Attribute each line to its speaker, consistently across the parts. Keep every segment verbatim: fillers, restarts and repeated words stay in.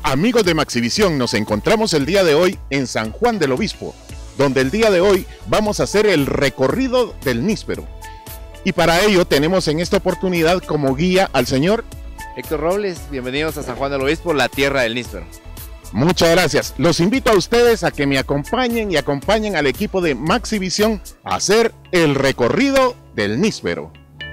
Speaker 1: Amigos de Maxivisión, nos encontramos el día de hoy en San Juan del Obispo, donde el día de hoy vamos a hacer el recorrido del níspero. Y para ello tenemos en esta oportunidad como guía al señor
Speaker 2: Héctor Robles. Bienvenidos a San Juan del Obispo, la tierra del níspero.
Speaker 1: Muchas gracias. Los invito a ustedes a que me acompañen y acompañen al equipo de Maxivisión a hacer el recorrido del níspero.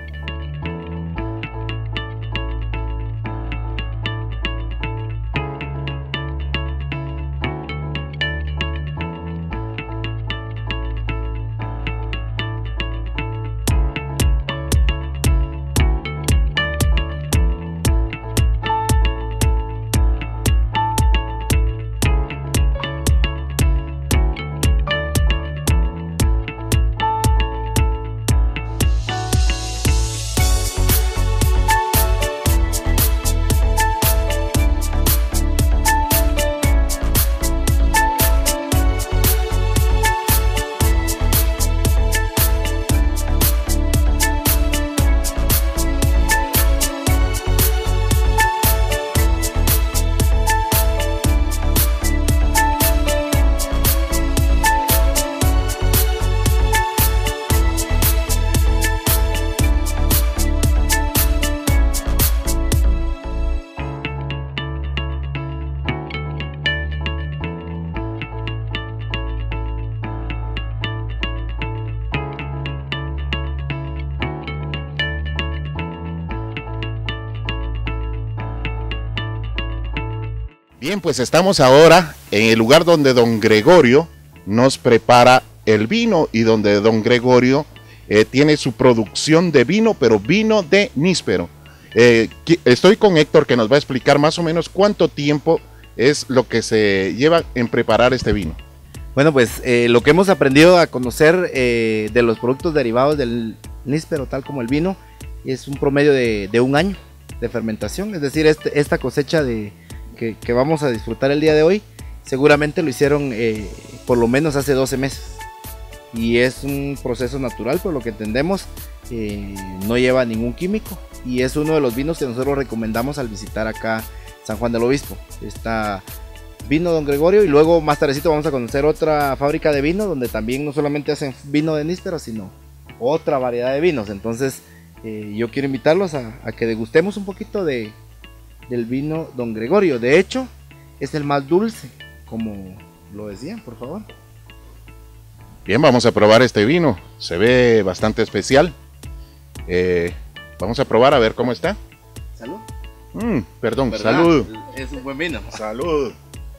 Speaker 1: Bien, pues estamos ahora en el lugar donde don Gregorio nos prepara el vino y donde don Gregorio eh, tiene su producción de vino, pero vino de níspero. Eh, estoy con Héctor, que nos va a explicar más o menos cuánto tiempo es lo que se lleva en preparar este vino.
Speaker 2: Bueno, pues eh, lo que hemos aprendido a conocer eh, de los productos derivados del níspero, tal como el vino, es un promedio de, de un año de fermentación. Es decir, este, esta cosecha de Que, que vamos a disfrutar el día de hoy, seguramente lo hicieron eh, por lo menos hace doce meses, y es un proceso natural, por lo que entendemos. Eh, no lleva ningún químico y es uno de los vinos que nosotros recomendamos al visitar acá San Juan del Obispo. Está vino don Gregorio, y luego más tardecito vamos a conocer otra fábrica de vino donde también no solamente hacen vino de níspero, sino otra variedad de vinos. Entonces eh, yo quiero invitarlos a, a que degustemos un poquito de del vino don Gregorio. De hecho, es el más dulce, como lo decían, por favor.
Speaker 1: Bien, vamos a probar este vino. Se ve bastante especial. Eh, vamos a probar a ver cómo está.
Speaker 2: Salud.
Speaker 1: Mm, perdón,
Speaker 2: ¿verdad?
Speaker 1: salud.
Speaker 2: Es un buen vino.
Speaker 1: Salud.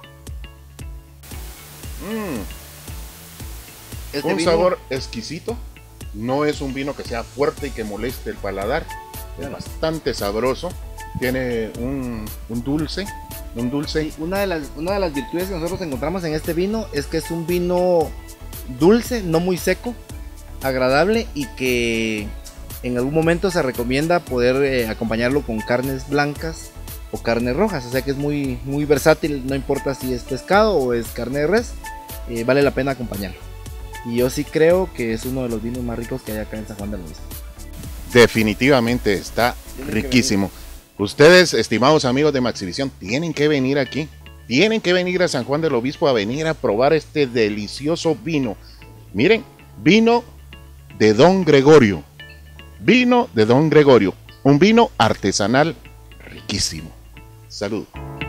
Speaker 1: Mm.
Speaker 2: Este
Speaker 1: un
Speaker 2: vino...
Speaker 1: sabor exquisito. No es un vino que sea fuerte y que moleste el paladar. Es bastante sabroso. Tiene un, un dulce, un dulce.
Speaker 2: Sí, una de las, una de las virtudes que nosotros encontramos en este vino es que es un vino dulce, no muy seco, agradable, y que en algún momento se recomienda poder eh, acompañarlo con carnes blancas o carnes rojas. O sea que es muy, muy versátil, no importa si es pescado o es carne de res, eh, vale la pena acompañarlo. Y yo sí creo que es uno de los vinos más ricos que hay acá en San Juan del Obispo.
Speaker 1: Definitivamente está riquísimo. Ustedes, estimados amigos de Maxivisión, tienen que venir aquí, tienen que venir a San Juan del Obispo a venir a probar este delicioso vino. Miren, vino de don Gregorio, vino de don Gregorio, un vino artesanal riquísimo. Salud.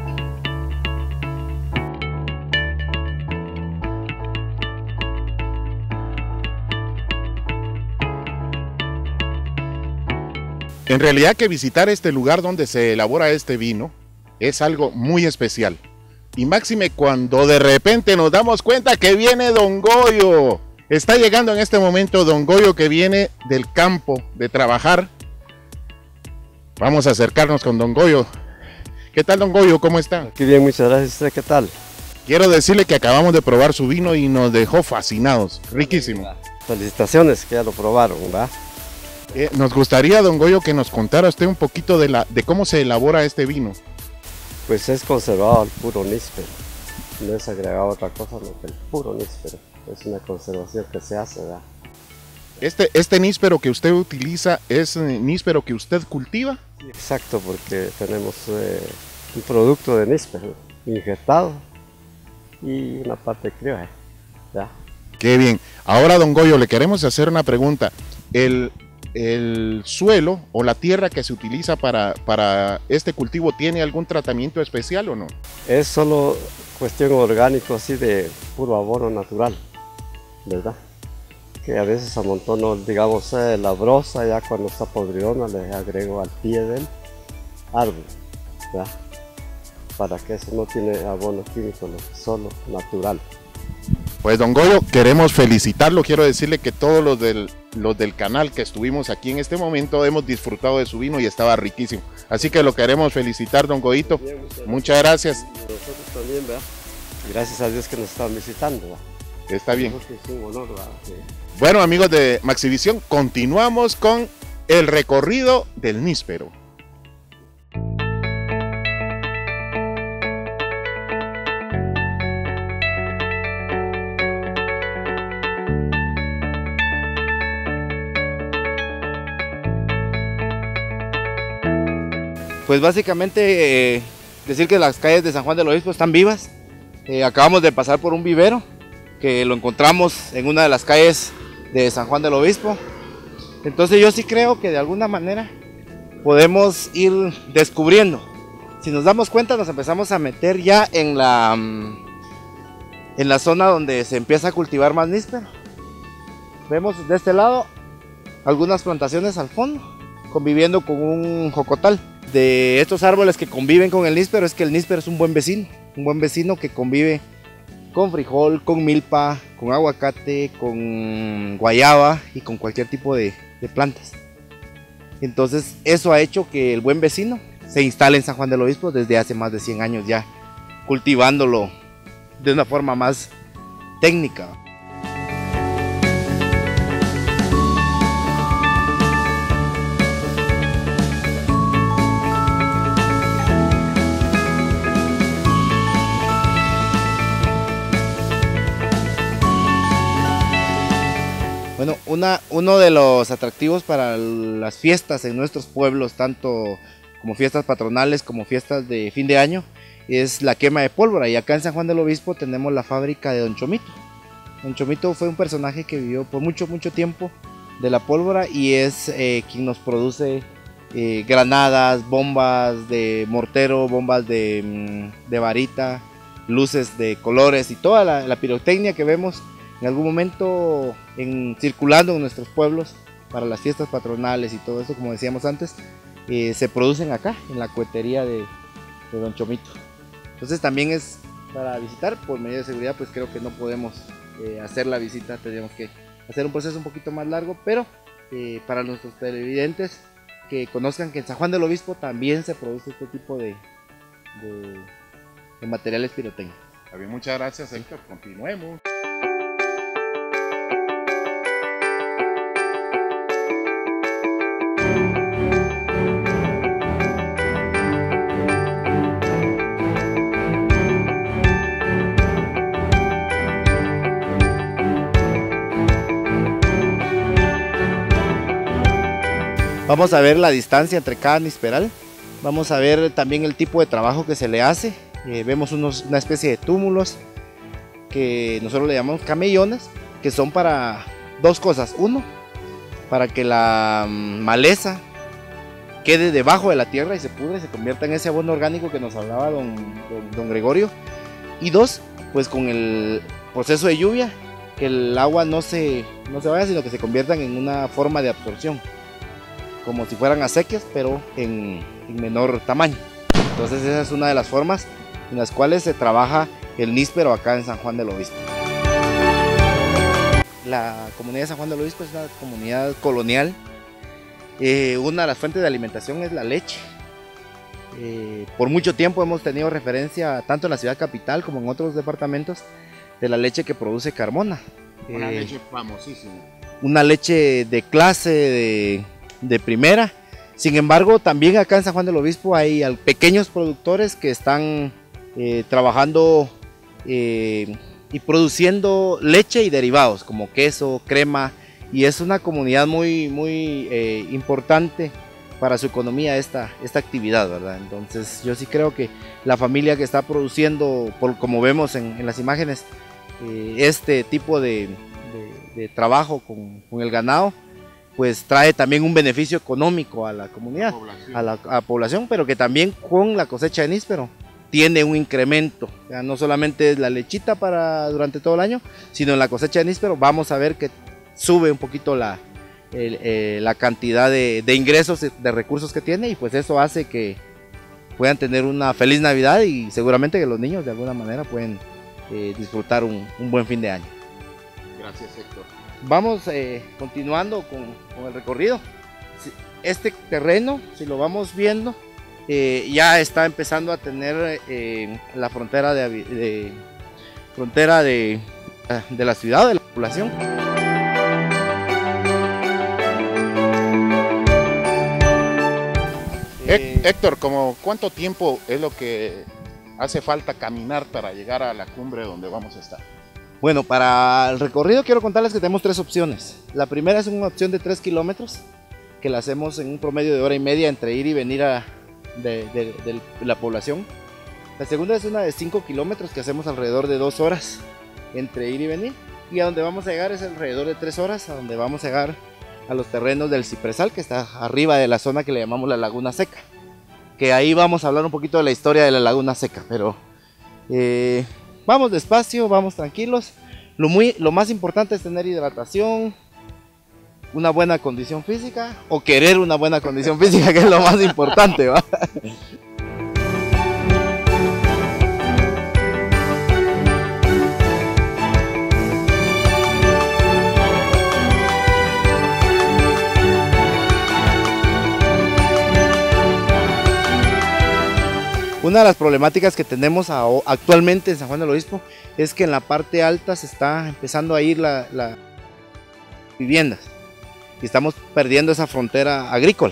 Speaker 1: En realidad que visitar este lugar donde se elabora este vino es algo muy especial. Y máxime cuando de repente nos damos cuenta que viene don Goyo. Está llegando en este momento don Goyo, que viene del campo de trabajar. Vamos a acercarnos con don Goyo. ¿Qué tal, don Goyo? ¿Cómo está?
Speaker 3: Qué bien, muchas gracias. ¿Qué tal?
Speaker 1: Quiero decirle que acabamos de probar su vino y nos dejó fascinados. Riquísimo.
Speaker 3: Felicitaciones, que ya lo probaron, ¿va?
Speaker 1: Eh, nos gustaría, don Goyo, que nos contara usted un poquito de, la, de cómo se elabora este vino.
Speaker 3: Pues es conservado al puro níspero, no es agregado otra cosa, no que el puro níspero. Es una conservación que se hace, ¿verdad?
Speaker 1: Este, este níspero que usted utiliza es níspero que usted cultiva.
Speaker 3: Exacto, porque tenemos eh, un producto de níspero. injertado y una parte criolla. ¿Ya?
Speaker 1: Qué bien. Ahora, don Goyo, le queremos hacer una pregunta. El, el suelo o la tierra que se utiliza para, para este cultivo, ¿tiene algún tratamiento especial o no?
Speaker 3: Es solo cuestión orgánico, así de puro abono natural, ¿verdad? Que a veces amontono, digamos, eh, la brosa, ya cuando está podridona le agrego al pie del árbol, ¿verdad? Para que eso no tiene abono químico, solo natural.
Speaker 1: Pues don Goyo, queremos felicitarlo, quiero decirle que todos los del, los del canal que estuvimos aquí en este momento hemos disfrutado de su vino y estaba riquísimo. Así que lo queremos felicitar, don Goyito. Bien, muchas, muchas gracias.
Speaker 3: Y nosotros también, ¿verdad? Gracias a Dios que nos están visitando, ¿verdad?
Speaker 1: Está bien.
Speaker 3: Es un honor, ¿verdad? Sí.
Speaker 1: Bueno, amigos de Maxivisión, continuamos con el recorrido del níspero.
Speaker 2: Pues básicamente eh, decir que las calles de San Juan del Obispo están vivas. Eh, acabamos de pasar por un vivero que lo encontramos en una de las calles de San Juan del Obispo. Entonces yo sí creo que de alguna manera podemos ir descubriendo. Si nos damos cuenta, nos empezamos a meter ya en la, en la zona donde se empieza a cultivar más níspero. Vemos de este lado algunas plantaciones al fondo, conviviendo con un jocotal. De estos árboles que conviven con el níspero es que el níspero es un buen vecino, un buen vecino que convive con frijol, con milpa, con aguacate, con guayaba y con cualquier tipo de, de plantas. Entonces eso ha hecho que el buen vecino se instale en San Juan del Obispo desde hace más de cien años ya, cultivándolo de una forma más técnica. Bueno, una, uno de los atractivos para las fiestas en nuestros pueblos, tanto como fiestas patronales como fiestas de fin de año, es la quema de pólvora. Y acá en San Juan del Obispo tenemos la fábrica de Don Chomito. Don Chomito fue un personaje que vivió por mucho, mucho tiempo de la pólvora y es eh, quien nos produce eh, granadas, bombas de mortero, bombas de, de varita, luces de colores y toda la, la pirotecnia que vemos en algún momento en, circulando en nuestros pueblos para las fiestas patronales y todo eso, como decíamos antes, eh, se producen acá, en la cohetería de, de Don Chomito. Entonces también es para visitar, por medida de seguridad, pues creo que no podemos eh, hacer la visita, tendríamos que hacer un proceso un poquito más largo, pero eh, para nuestros televidentes que conozcan que en San Juan del Obispo también se produce este tipo de, de, de materiales pirotécnicos.
Speaker 1: Bien, muchas gracias, Héctor, continuemos.
Speaker 2: Vamos a ver la distancia entre cada nisperal, vamos a ver también el tipo de trabajo que se le hace. Eh, vemos unos, una especie de túmulos que nosotros le llamamos camellones, que son para dos cosas. Uno, para que la maleza quede debajo de la tierra y se pudre y se convierta en ese abono orgánico que nos hablaba don, don, don Gregorio. Y dos, pues con el proceso de lluvia, que el agua no se, no se vaya, sino que se conviertan en una forma de absorción, como si fueran acequias, pero en, en menor tamaño. Entonces esa es una de las formas en las cuales se trabaja el níspero acá en San Juan del Obispo. La comunidad de San Juan del Obispo es una comunidad colonial. Eh, una de las fuentes de alimentación es la leche. Eh, por mucho tiempo hemos tenido referencia, tanto en la ciudad capital como en otros departamentos, de la leche que produce Carmona.
Speaker 1: Una
Speaker 2: eh,
Speaker 1: leche famosísima.
Speaker 2: Una leche de clase, de... de primera. Sin embargo, también acá en San Juan del Obispo hay pequeños productores que están eh, trabajando eh, y produciendo leche y derivados como queso, crema, y es una comunidad muy muy eh, importante para su economía esta, esta actividad, ¿verdad? Entonces yo sí creo que la familia que está produciendo, por, como vemos en, en las imágenes, eh, este tipo de, de, de trabajo con, con el ganado, pues trae también un beneficio económico a la comunidad, a la, a la población, pero que también con la cosecha de níspero tiene un incremento. O sea, no solamente es la lechita para durante todo el año, sino en la cosecha de níspero vamos a ver que sube un poquito la, el, eh, la cantidad de, de ingresos, de recursos que tiene, y pues eso hace que puedan tener una feliz Navidad y seguramente que los niños de alguna manera pueden eh, disfrutar un, un buen fin de año.
Speaker 1: Gracias, Héctor.
Speaker 2: Vamos eh, continuando con, con el recorrido. Este terreno, si lo vamos viendo, eh, ya está empezando a tener eh, la frontera de, de frontera de, de la ciudad, de la población.
Speaker 1: Eh, Héctor, ¿como cuánto tiempo es lo que hace falta caminar para llegar a la cumbre donde vamos a estar?
Speaker 2: Bueno, para el recorrido quiero contarles que tenemos tres opciones. La primera es una opción de tres kilómetros, que la hacemos en un promedio de hora y media entre ir y venir a, de, de, de la población. La segunda es una de cinco kilómetros que hacemos alrededor de dos horas entre ir y venir. Y a donde vamos a llegar es alrededor de tres horas, a donde vamos a llegar a los terrenos del Cipresal, que está arriba de la zona que le llamamos la Laguna Seca. Que ahí vamos a hablar un poquito de la historia de la Laguna Seca, pero... Eh, vamos despacio, vamos tranquilos. Lo, muy, lo más importante es tener hidratación, una buena condición física, o querer una buena condición física, que es lo más importante, ¿va? Una de las problemáticas que tenemos actualmente en San Juan del Obispo es que en la parte alta se está empezando a ir las la viviendas y estamos perdiendo esa frontera agrícola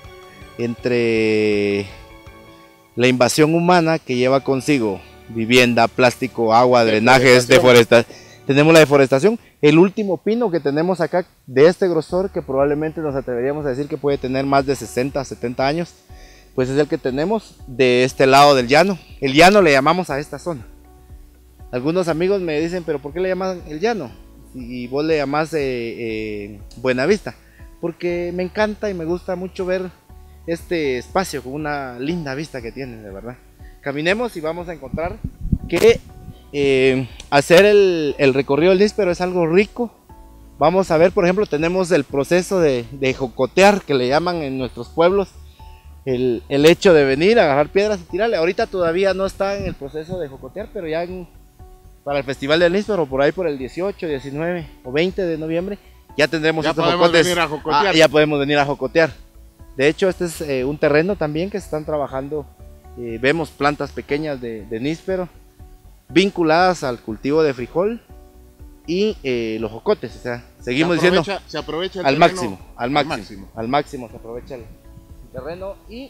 Speaker 2: entre la invasión humana que lleva consigo vivienda, plástico, agua, drenajes, deforestación. Tenemos la deforestación. El último pino que tenemos acá de este grosor, que probablemente nos atreveríamos a decir que puede tener más de sesenta, setenta años, pues es el que tenemos de este lado del llano. El llano le llamamos a esta zona. Algunos amigos me dicen, pero ¿por qué le llaman el llano? Y vos le llamás eh, eh, Buenavista. Porque me encanta y me gusta mucho ver este espacio con una linda vista que tiene, de verdad. Caminemos y vamos a encontrar que eh, hacer el, el recorrido del níspero es algo rico. Vamos a ver, por ejemplo, tenemos el proceso de, de jocotear, que le llaman en nuestros pueblos. El, el hecho de venir, agarrar piedras y tirarle. Ahorita todavía no está en el proceso de jocotear, pero ya en, para el Festival del Níspero, por ahí por el dieciocho, diecinueve o veinte de noviembre, ya tendremos
Speaker 1: ya
Speaker 2: estos
Speaker 1: podemos
Speaker 2: jocotes.
Speaker 1: venir a jocotear.
Speaker 2: Ah, ya podemos venir a jocotear. De hecho, este es eh, un terreno también que se están trabajando. Eh, vemos plantas pequeñas de, de níspero vinculadas al cultivo de frijol y eh, los jocotes. O sea, seguimos
Speaker 1: se
Speaker 2: diciendo
Speaker 1: se aprovecha el
Speaker 2: al
Speaker 1: terreno
Speaker 2: máximo, al máximo, al máximo, al máximo se aprovecha el terreno. Y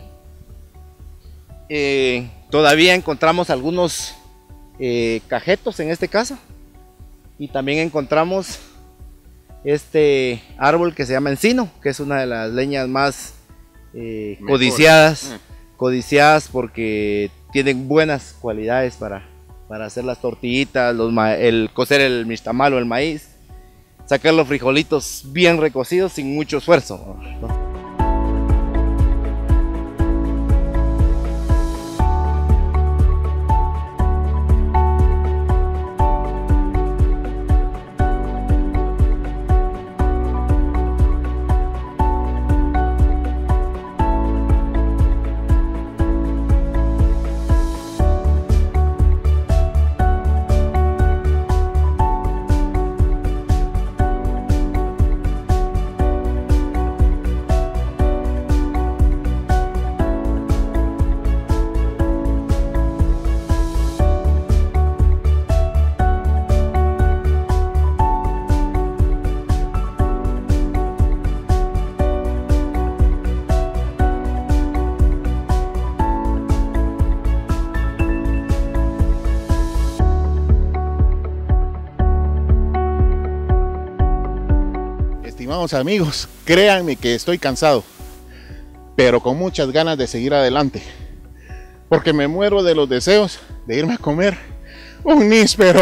Speaker 2: eh, todavía encontramos algunos eh, cajetos en este caso, y también encontramos este árbol que se llama encino, que es una de las leñas más eh, codiciadas, eh. codiciadas porque tienen buenas cualidades para, para hacer las tortillitas, los el cocer el mixtamal o el maíz, sacar los frijolitos bien recocidos sin mucho esfuerzo, ¿no?
Speaker 1: Estimados amigos, créanme que estoy cansado. pero con muchas ganas de seguir adelante, porque me muero de los deseos de irme a comer un níspero.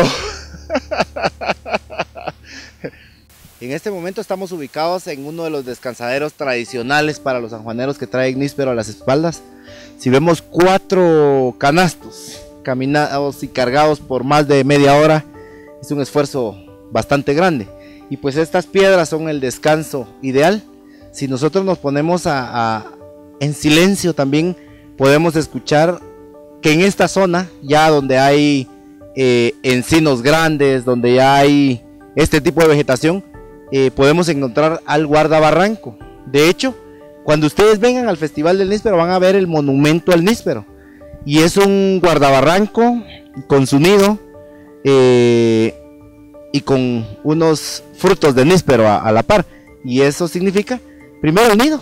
Speaker 2: En este momento estamos ubicados en uno de los descansaderos tradicionales para los sanjuaneros que traen níspero a las espaldas. Si vemos cuatro canastos caminados y cargados por más de media hora, es un esfuerzo bastante grande. Y pues estas piedras son el descanso ideal. Si nosotros nos ponemos a, a, en silencio también podemos escuchar que en esta zona, ya donde hay eh, encinos grandes, donde ya hay este tipo de vegetación, Eh, podemos encontrar al guardabarranco. De hecho, cuando ustedes vengan al Festival del Níspero van a ver el monumento al níspero, y es un guardabarranco con su nido eh, y con unos frutos de níspero a, a la par, y eso significa primero el nido,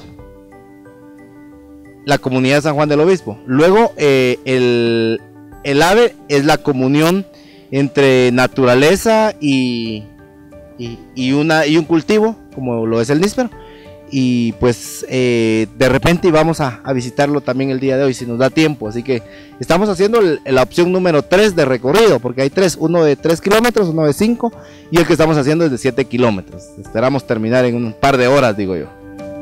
Speaker 2: la comunidad de San Juan del Obispo, luego eh, el, el ave es la comunión entre naturaleza y Y, y, una, y un cultivo como lo es el níspero, y pues eh, de repente vamos a, a visitarlo también el día de hoy si nos da tiempo. Así que estamos haciendo el, la opción número tres de recorrido, porque hay tres, uno de tres kilómetros, uno de cinco, y el que estamos haciendo es de siete kilómetros. Esperamos terminar en un par de horas, digo yo.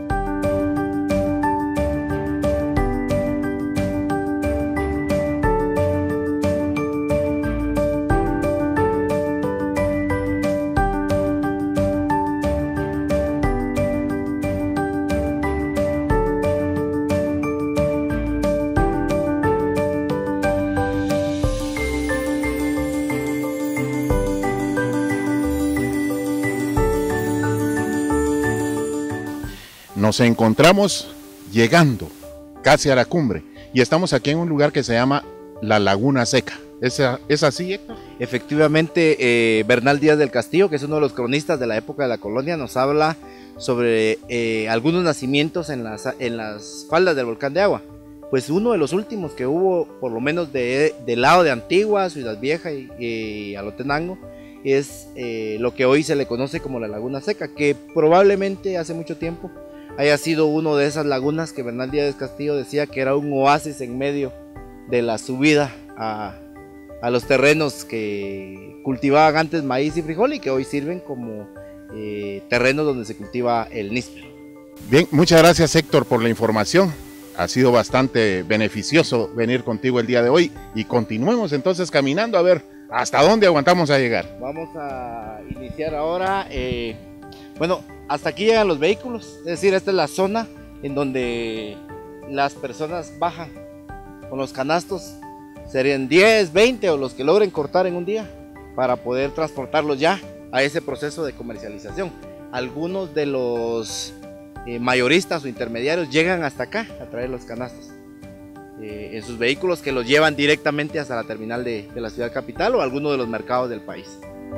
Speaker 1: Nos encontramos llegando casi a la cumbre y estamos aquí en un lugar que se llama la Laguna Seca. ¿Es, es así, Héctor?
Speaker 2: Efectivamente, eh, Bernal Díaz del Castillo, que es uno de los cronistas de la época de la colonia, nos habla sobre eh, algunos nacimientos en las, en las faldas del volcán de Agua. Pues uno de los últimos que hubo, por lo menos de, del lado de Antigua, Ciudad Vieja y, y Alotenango, es eh, lo que hoy se le conoce como la Laguna Seca, que probablemente hace mucho tiempo haya sido uno de esas lagunas que Bernal Díaz del Castillo decía que era un oasis en medio de la subida a, a los terrenos que cultivaban antes maíz y frijol y que hoy sirven como eh, terrenos donde se cultiva el níspero.
Speaker 1: Bien, muchas gracias, Héctor, por la información. Ha sido bastante beneficioso venir contigo el día de hoy, y continuemos entonces caminando a ver hasta dónde aguantamos a llegar.
Speaker 2: Vamos a iniciar ahora. Eh, bueno, hasta aquí llegan los vehículos, es decir, esta es la zona en donde las personas bajan con los canastos. Serían diez, veinte o los que logren cortar en un día para poder transportarlos ya a ese proceso de comercialización. Algunos de los eh, mayoristas o intermediarios llegan hasta acá a traer los canastos eh, en sus vehículos, que los llevan directamente hasta la terminal de, de la ciudad capital o alguno de los mercados del país.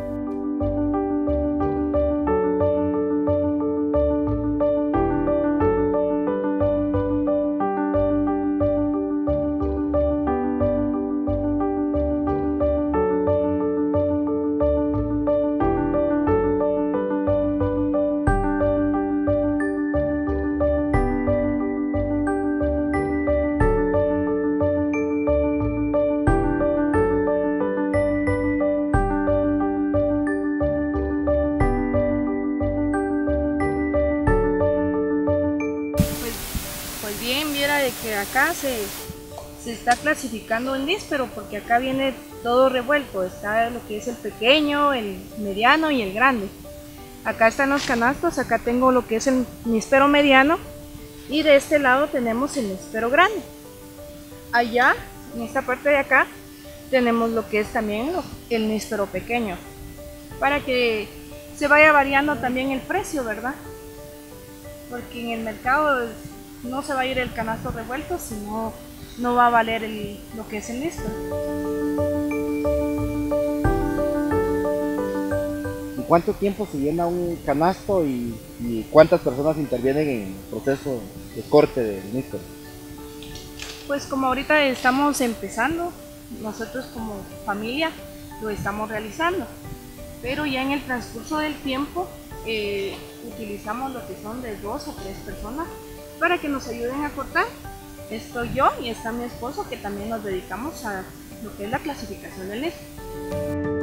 Speaker 4: Que acá se, se está clasificando el níspero, porque acá viene todo revuelto, está lo que es el pequeño, el mediano y el grande. Acá están los canastos, acá tengo lo que es el níspero mediano y de este lado tenemos el níspero grande. Allá, en esta parte de acá, tenemos lo que es también el níspero pequeño, para que se vaya variando también el precio, ¿verdad? Porque en el mercado no se va a ir el canasto revuelto, sino no va a valer el, lo que es el níspero.
Speaker 2: ¿En cuánto tiempo se llena un canasto y, y cuántas personas intervienen en el proceso de corte del níspero?
Speaker 4: Pues como ahorita estamos empezando, nosotros como familia lo estamos realizando, pero ya en el transcurso del tiempo eh, utilizamos lo que son de dos o tres personas para que nos ayuden a cortar. Estoy yo y está mi esposo, que también nos dedicamos a lo que es la clasificación del níspero.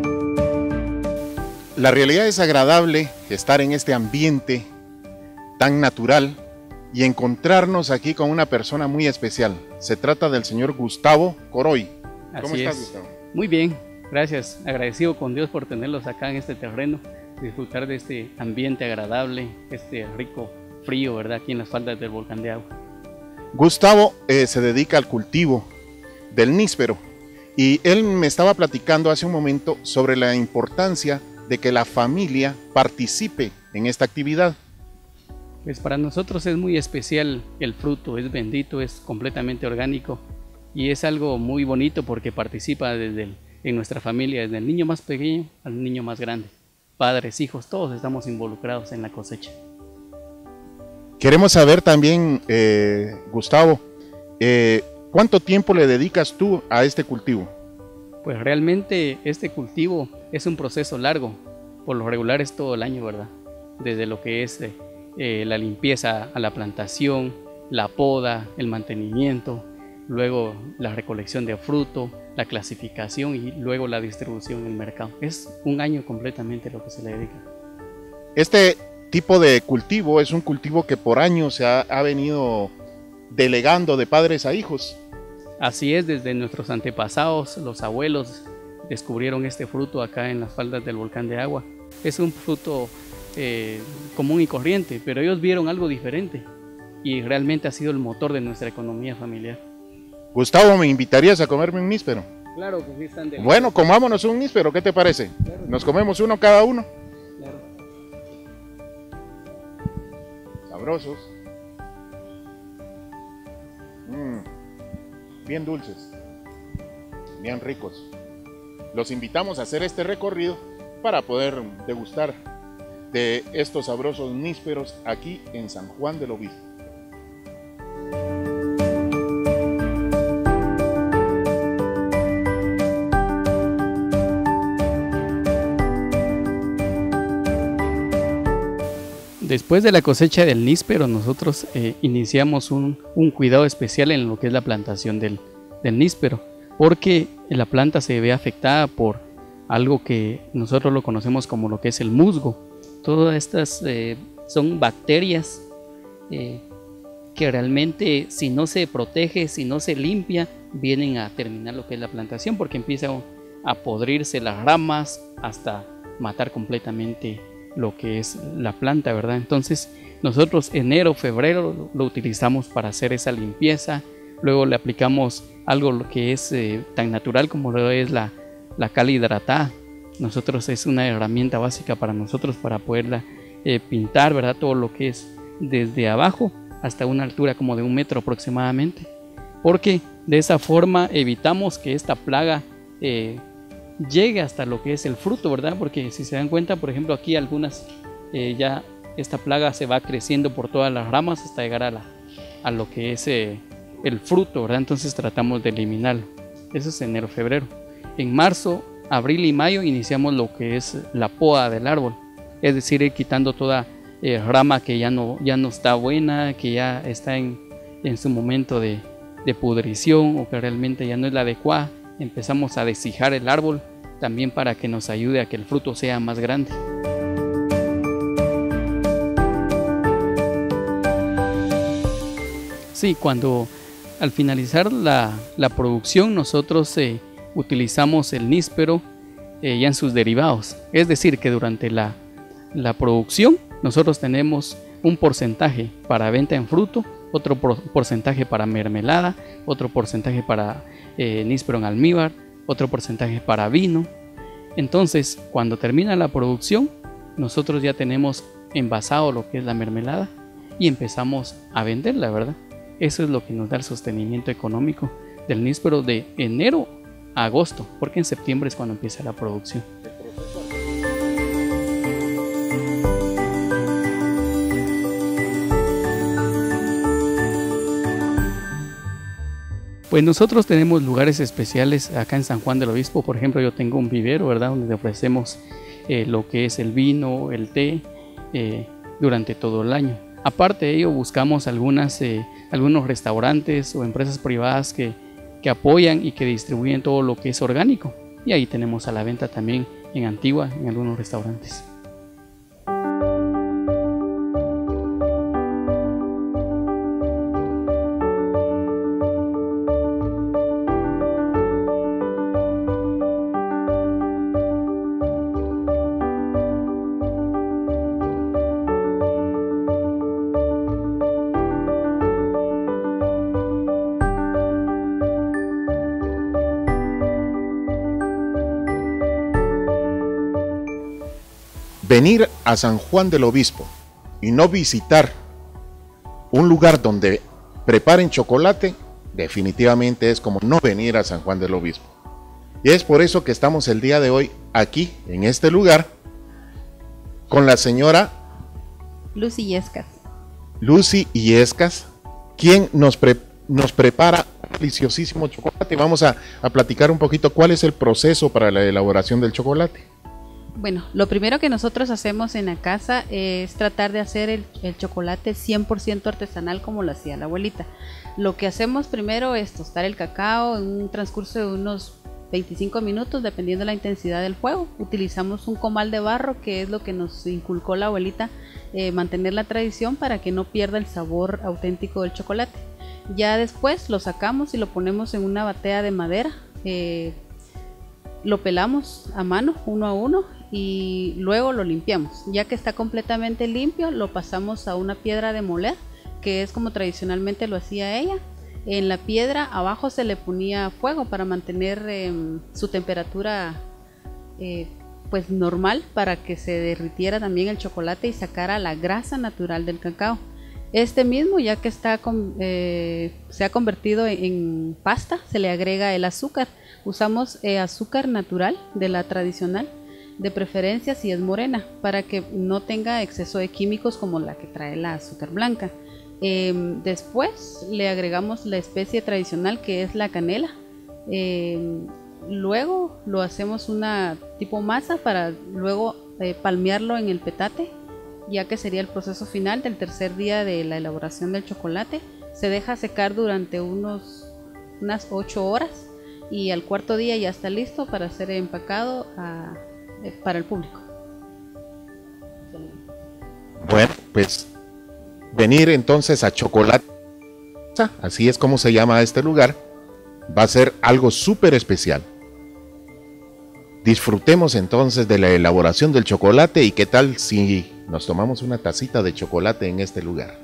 Speaker 1: La realidad es agradable estar en este ambiente tan natural y encontrarnos aquí con una persona muy especial. Se trata del señor Gustavo Coroy. ¿Cómo
Speaker 5: Así
Speaker 1: estás,
Speaker 5: es.
Speaker 1: Gustavo?
Speaker 5: Muy bien, gracias. Agradecido con Dios por tenerlos acá en este terreno, disfrutar de este ambiente agradable, este rico frío, ¿verdad? Aquí en las faldas del volcán de agua.
Speaker 1: Gustavo eh, se dedica al cultivo del níspero y él me estaba platicando hace un momento sobre la importancia de que la familia participe en esta actividad.
Speaker 5: Pues para nosotros es muy especial el fruto, es bendito, es completamente orgánico y es algo muy bonito porque participa desde el, en nuestra familia, desde el niño más pequeño al niño más grande. Padres, hijos, todos estamos involucrados en la cosecha.
Speaker 1: Queremos saber también, eh, Gustavo, eh, ¿cuánto tiempo le dedicas tú a este cultivo?
Speaker 5: Pues realmente este cultivo es un proceso largo, por lo regular es todo el año, ¿verdad? Desde lo que es eh, eh, la limpieza a la plantación, la poda, el mantenimiento, luego la recolección de fruto, la clasificación y luego la distribución en el mercado. Es un año completamente lo que se le dedica.
Speaker 1: Este tipo de cultivo es un cultivo que por años se ha, ha venido delegando de padres a hijos.
Speaker 5: Así es, desde nuestros antepasados, los abuelos descubrieron este fruto acá en las faldas del volcán de agua. Es un fruto eh, común y corriente, pero ellos vieron algo diferente y realmente ha sido el motor de nuestra economía familiar.
Speaker 1: Gustavo, ¿me invitarías a comerme un níspero?
Speaker 5: Claro que sí están de...
Speaker 1: Bueno, comámonos un níspero, ¿qué te parece?
Speaker 5: Claro.
Speaker 1: Nos comemos uno cada uno.
Speaker 5: Claro.
Speaker 1: Sabrosos. Mm. Bien dulces, bien ricos. Los invitamos a hacer este recorrido para poder degustar de estos sabrosos nísperos aquí en San Juan del Obispo.
Speaker 5: Después de la cosecha del níspero, nosotros eh, iniciamos un, un cuidado especial en lo que es la plantación del, del níspero, porque la planta se ve afectada por algo que nosotros lo conocemos como lo que es el musgo. Todas estas eh, son bacterias eh, que realmente, si no se protege, si no se limpia, vienen a terminar lo que es la plantación, porque empiezan a podrirse las ramas hasta matar completamente lo que es la planta, ¿verdad? Entonces nosotros enero, febrero lo utilizamos para hacer esa limpieza, luego le aplicamos algo lo que es eh, tan natural como lo es la, la cal hidratada. Nosotros es una herramienta básica para nosotros para poderla eh, pintar, ¿verdad? Todo lo que es desde abajo hasta una altura como de un metro aproximadamente, porque de esa forma evitamos que esta plaga eh, llegue hasta lo que es el fruto, ¿verdad? Porque si se dan cuenta, por ejemplo, aquí algunas eh, ya esta plaga se va creciendo por todas las ramas hasta llegar a, la, a lo que es eh, el fruto, ¿verdad? Entonces tratamos de eliminarlo. Eso es enero, febrero. En marzo, abril y mayo iniciamos lo que es la poda del árbol, es decir, ir quitando toda eh, rama que ya no, ya no está buena, que ya está en, en su momento de, de pudrición o que realmente ya no es la adecuada. Empezamos a deshijar el árbol también para que nos ayude a que el fruto sea más grande. Sí, cuando al finalizar la, la producción nosotros eh, utilizamos el níspero eh, ya en sus derivados. Es decir, que durante la, la producción nosotros tenemos un porcentaje para venta en fruto, otro por, porcentaje para mermelada, otro porcentaje para eh, níspero en almíbar, otro porcentaje para vino. Entonces, cuando termina la producción, nosotros ya tenemos envasado lo que es la mermelada y empezamos a venderla, ¿verdad? Eso es lo que nos da el sostenimiento económico del níspero de enero a agosto, porque en septiembre es cuando empieza la producción. Pues nosotros tenemos lugares especiales acá en San Juan del Obispo. Por ejemplo, yo tengo un vivero, ¿verdad? Donde ofrecemos eh, lo que es el vino, el té, eh, durante todo el año. Aparte de ello, buscamos algunas, eh, algunos restaurantes o empresas privadas que, que apoyan y que distribuyen todo lo que es orgánico. Y ahí tenemos a la venta también en Antigua, en algunos restaurantes.
Speaker 1: Venir a San Juan del Obispo y no visitar un lugar donde preparen chocolate, definitivamente es como no venir a San Juan del Obispo. Y es por eso que estamos el día de hoy aquí, en este lugar, con la señora
Speaker 6: Lucy Yescas.
Speaker 1: Lucy Yescas, quien nos, pre nos prepara un deliciosísimo chocolate. Vamos a, a platicar un poquito cuál es el proceso para la elaboración del chocolate.
Speaker 6: Bueno, lo primero que nosotros hacemos en la casa es tratar de hacer el, el chocolate cien por ciento artesanal como lo hacía la abuelita. Lo que hacemos primero es tostar el cacao en un transcurso de unos veinticinco minutos, dependiendo de la intensidad del fuego. Utilizamos un comal de barro, que es lo que nos inculcó la abuelita, eh, mantener la tradición para que no pierda el sabor auténtico del chocolate. Ya después lo sacamos y lo ponemos en una batea de madera. Eh, lo pelamos a mano, uno a uno, y luego lo limpiamos. Ya que está completamente limpio, lo pasamos a una piedra de moler, que es como tradicionalmente lo hacía ella. En la piedra abajo se le ponía fuego para mantener eh, su temperatura eh, pues normal, para que se derritiera también el chocolate y sacara la grasa natural del cacao. Este mismo, ya que está con, eh, se ha convertido en, en pasta, se le agrega el azúcar. Usamos eh, azúcar natural de la tradicional, de preferencia si es morena, para que no tenga exceso de químicos como la que trae la azúcar blanca. Eh, después le agregamos la especie tradicional, que es la canela. Eh, luego lo hacemos una tipo masa para luego eh, palmearlo en el petate, ya que sería el proceso final del tercer día de la elaboración del chocolate. Se deja secar durante unos, unas ocho horas y al cuarto día ya está listo para ser empacado a, eh, para el público.
Speaker 1: Bueno, pues venir entonces a Chocolate, así es como se llama este lugar, va a ser algo súper especial. Disfrutemos entonces de la elaboración del chocolate, y qué tal si nos tomamos una tacita de chocolate en este lugar.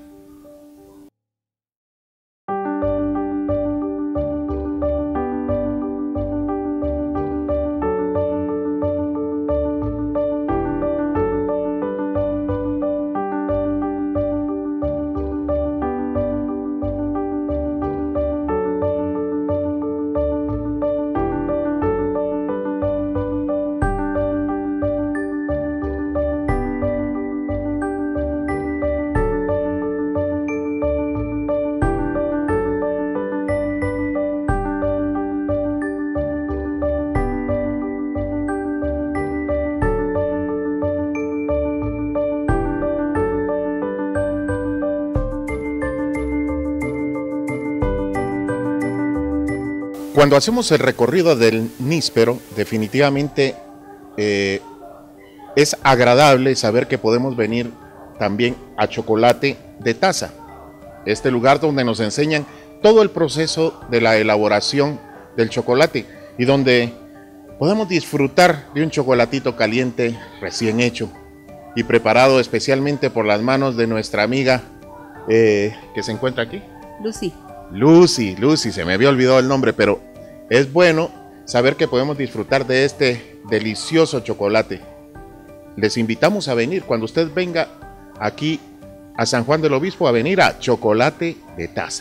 Speaker 1: Cuando hacemos el recorrido del níspero, definitivamente eh, es agradable saber que podemos venir también a Chocolate de Taza, este lugar donde nos enseñan todo el proceso de la elaboración del chocolate y donde podemos disfrutar de un chocolatito caliente recién hecho y preparado especialmente por las manos de nuestra amiga eh, que se encuentra aquí.
Speaker 6: Lucy.
Speaker 1: Lucy, Lucy, se me había olvidado el nombre, pero es bueno saber que podemos disfrutar de este delicioso chocolate. Les invitamos a venir, cuando usted venga aquí a San Juan del Obispo, a venir a Chocolate de Taza.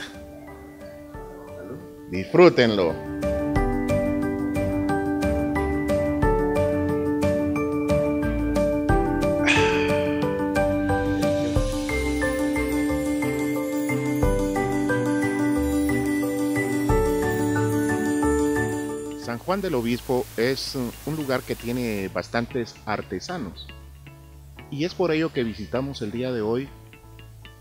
Speaker 1: Disfrútenlo. San Juan del Obispo es un lugar que tiene bastantes artesanos y es por ello que visitamos el día de hoy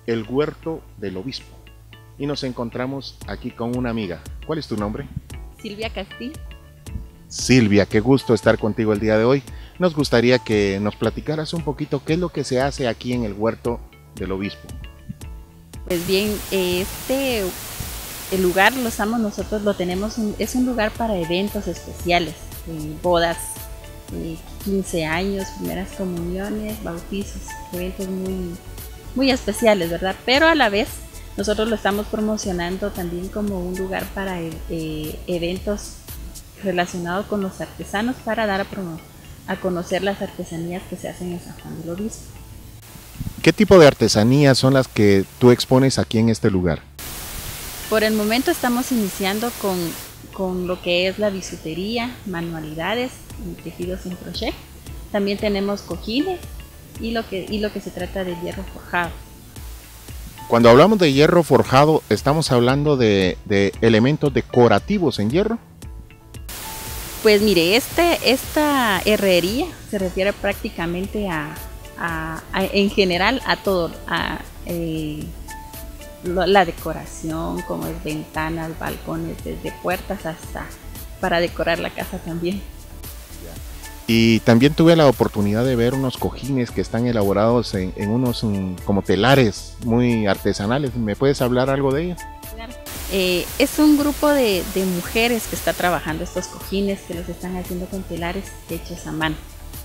Speaker 1: el huerto del obispo y nos encontramos aquí con una amiga. ¿Cuál es tu nombre?
Speaker 6: Silvia Castillo.
Speaker 1: Silvia, qué gusto estar contigo el día de hoy. Nos gustaría que nos platicaras un poquito qué es lo que se hace aquí en el huerto del obispo.
Speaker 6: Pues bien, este el lugar lo usamos nosotros, lo tenemos, un, es un lugar para eventos especiales, eh, bodas, eh, quince años, primeras comuniones, bautizos, eventos muy, muy especiales, ¿verdad? Pero a la vez nosotros lo estamos promocionando también como un lugar para eh, eventos relacionados con los artesanos para dar a, a conocer las artesanías que se hacen en San Juan del Obispo.
Speaker 1: ¿Qué tipo de artesanías son las que tú expones aquí en este lugar?
Speaker 6: Por el momento estamos iniciando con, con lo que es la bisutería, manualidades y tejidos en crochet. También tenemos cojines y lo que, y lo que se trata de hierro forjado.
Speaker 1: Cuando hablamos de hierro forjado, ¿estamos hablando de, de elementos decorativos en hierro?
Speaker 6: Pues mire, este, esta herrería se refiere prácticamente a, a, a en general a todo, a eh, lo, la decoración, como es ventanas, balcones, desde puertas hasta para decorar la casa también.
Speaker 1: Y también tuve la oportunidad de ver unos cojines que están elaborados en, en unos um, como telares muy artesanales. ¿Me puedes hablar algo de ellos?
Speaker 6: Claro. Eh, es un grupo de, de mujeres que está trabajando estos cojines, que los están haciendo con telares hechos a mano.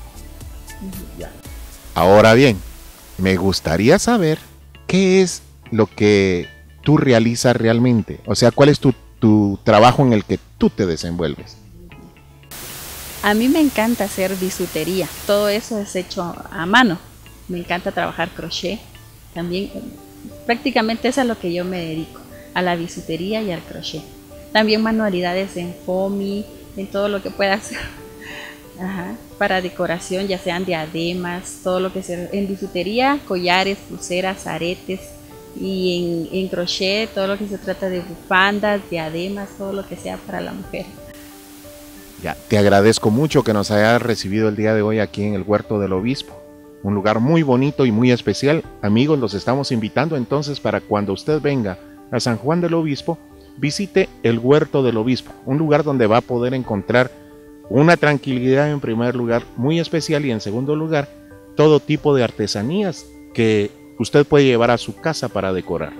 Speaker 1: Ahora bien, me gustaría saber qué es lo que tú realizas realmente. O sea, ¿cuál es tu, tu trabajo en el que tú te desenvuelves?
Speaker 6: A mí me encanta hacer bisutería, todo eso es hecho a mano. Me encanta trabajar crochet, también prácticamente eso es a lo que yo me dedico, a la bisutería y al crochet. También manualidades en foamy, en todo lo que pueda hacer. Ajá. Para decoración, ya sean diademas, todo lo que sea en bisutería, collares, pulseras, aretes, y en, en crochet, todo lo que se trata de bufandas, diademas, todo lo que sea para la mujer.
Speaker 1: Ya, te agradezco mucho que nos hayas recibido el día de hoy aquí en el Huerto del Obispo. Un lugar muy bonito y muy especial. Amigos, los estamos invitando entonces para cuando usted venga a San Juan del Obispo, visite el Huerto del Obispo, un lugar donde va a poder encontrar una tranquilidad en primer lugar muy especial y en segundo lugar todo tipo de artesanías que usted puede llevar a su casa para decorar.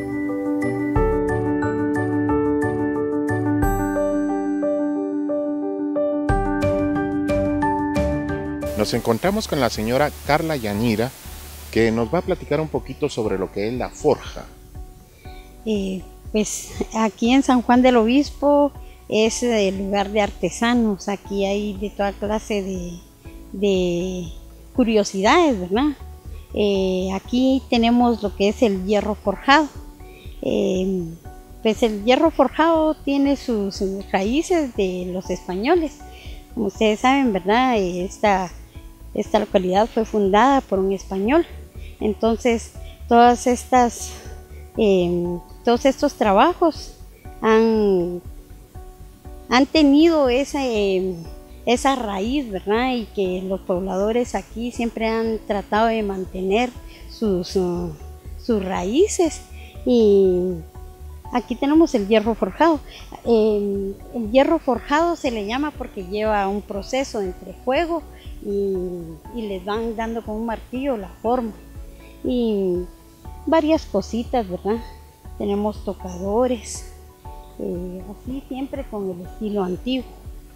Speaker 1: Nos encontramos con la señora Carla Yanira, que nos va a platicar un poquito sobre lo que es la forja.
Speaker 7: Eh, pues aquí en San Juan del Obispo es el lugar de artesanos. Aquí hay de toda clase de, de curiosidades, ¿verdad? Eh, aquí tenemos lo que es el hierro forjado. Eh, pues el hierro forjado tiene sus raíces de los españoles. Como ustedes saben, ¿verdad? Esta Esta localidad fue fundada por un español, entonces todas estas, eh, todos estos trabajos han, han tenido esa, eh, esa raíz, ¿verdad? Y que los pobladores aquí siempre han tratado de mantener sus, uh, sus raíces. Y aquí tenemos el hierro forjado. Eh, el hierro forjado se le llama porque lleva un proceso entre fuego y, y les van dando con un martillo la forma. Y varias cositas, ¿verdad? Tenemos tocadores, eh, así siempre con el estilo antiguo.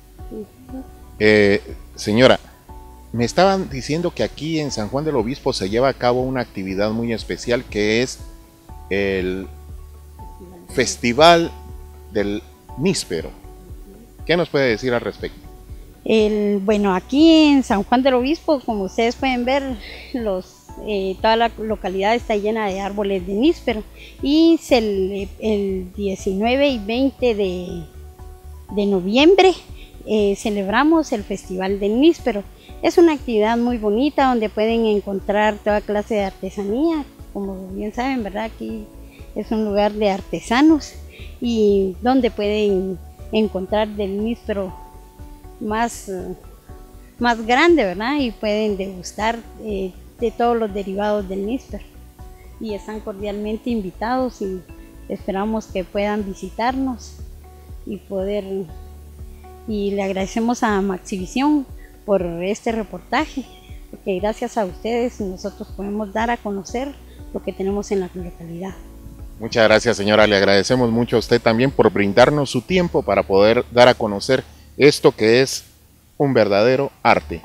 Speaker 1: Eh, señora, me estaban diciendo que aquí en San Juan del Obispo se lleva a cabo una actividad muy especial que es el Festival del Níspero. ¿Qué nos puede decir al respecto?
Speaker 7: El, bueno, aquí en San Juan del Obispo, como ustedes pueden ver, los, eh, toda la localidad está llena de árboles de níspero, y se, el, el diecinueve y veinte de, de noviembre eh, celebramos el Festival del Níspero. Es una actividad muy bonita donde pueden encontrar toda clase de artesanía. Como bien saben, ¿verdad? Aquí es un lugar de artesanos y donde pueden encontrar del níspero más, uh, más grande, ¿verdad? Y pueden degustar eh, de todos los derivados del níspero. y están cordialmente invitados y esperamos que puedan visitarnos y poder, y le agradecemos a Maxivisión por este reportaje, porque gracias a ustedes nosotros podemos dar a conocer lo que tenemos en la localidad.
Speaker 1: Muchas gracias, señora, le agradecemos mucho a usted también por brindarnos su tiempo para poder dar a conocer esto que es un verdadero arte.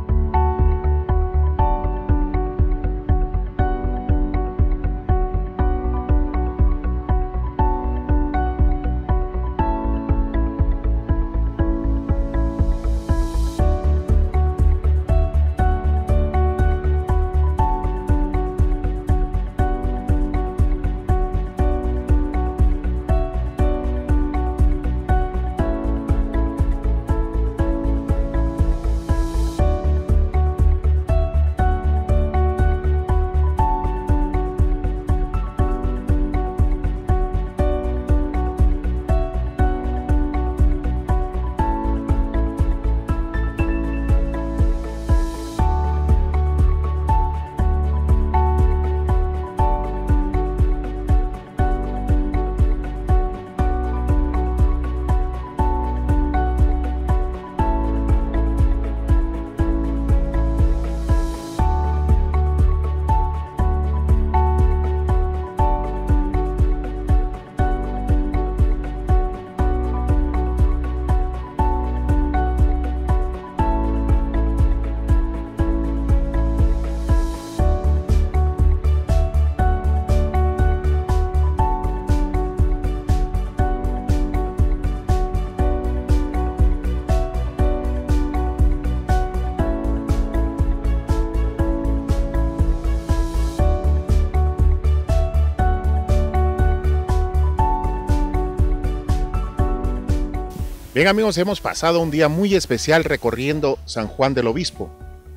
Speaker 1: Bien, amigos, hemos pasado un día muy especial recorriendo San Juan del Obispo.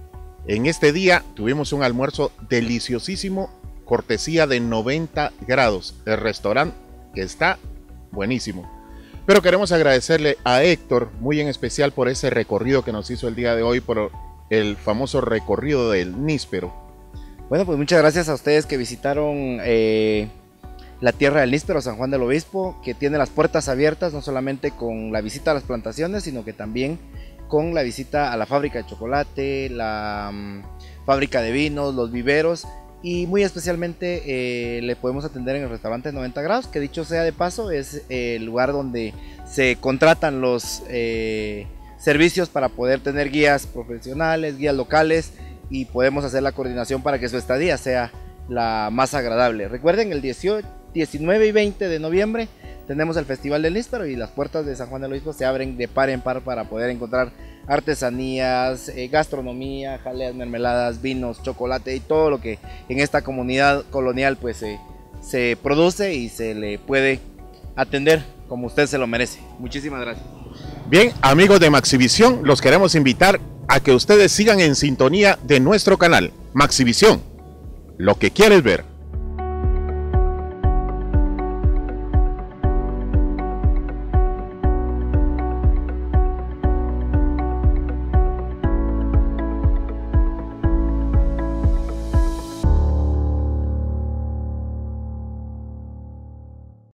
Speaker 1: En este día tuvimos un almuerzo deliciosísimo, cortesía de noventa grados, el restaurante que está buenísimo. Pero queremos agradecerle a Héctor muy en especial por ese recorrido que nos hizo el día de hoy, por el famoso recorrido del níspero.
Speaker 2: Bueno, pues muchas gracias a ustedes que visitaron eh, la tierra del níspero, San Juan del Obispo, que tiene las puertas abiertas no solamente con la visita a las plantaciones, sino que también con la visita a la fábrica de chocolate, la um, fábrica de vinos, los viveros, y muy especialmente eh, le podemos atender en el restaurante noventa grados, que dicho sea de paso es eh, el lugar donde se contratan los eh, servicios para poder tener guías profesionales, guías locales, y podemos hacer la coordinación para que su estadía sea la más agradable. Recuerden, el dieciocho, diecinueve y veinte de noviembre tenemos el Festival del Níspero y las puertas de San Juan del Obispo se abren de par en par para poder encontrar artesanías, eh, gastronomía, jaleas, mermeladas, vinos, chocolate y todo lo que en esta comunidad colonial pues eh, se produce y se le puede atender como usted se lo merece. Muchísimas gracias.
Speaker 1: Bien, amigos de Maxivisión, los queremos invitar a que ustedes sigan en sintonía de nuestro canal Maxivisión, lo que quieres ver.